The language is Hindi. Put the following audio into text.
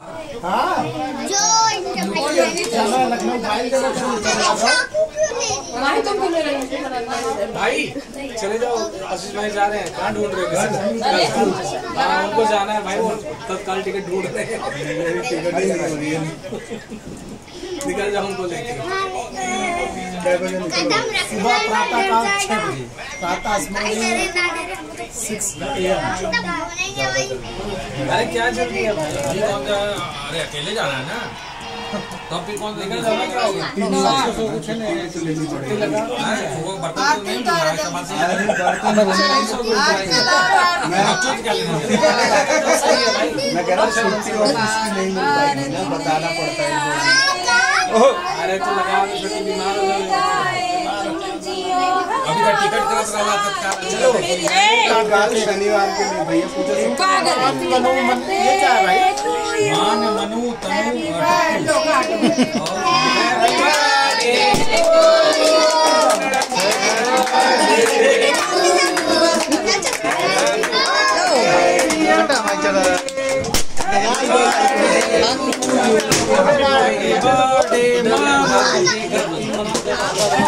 भाई चले जाओ, आशीष भाई जा रहे हैं, कहाँ ढूंढ रहे हो? उनको जाना है भाई, वो तत्काल टिकट ढूंढ रहे हैं। निकल जाओ उनको लेके। सुबह प्रातःकाल 6 बजे, प्रातः 6 AM। अरे क्या जल्दी है भाई? अरे अकेले जाना है ना, तो फिर कौन निकल जाना? क्या होगा? कुछ नहीं लगा वो बर्तन तो नहीं धुला है, सामान से मैं कह रहा हूँ छुट्टी ऑफिस की नहीं मिल पाएगी ना, बताना पड़ता है। अरे तो लगा छुट्टी, बीमार हो गए। अभी तक टिकट करा रहा था। चलो शनिवार के लिए भैया पूजा ये क्या है भाई? मान मनु तनु चलो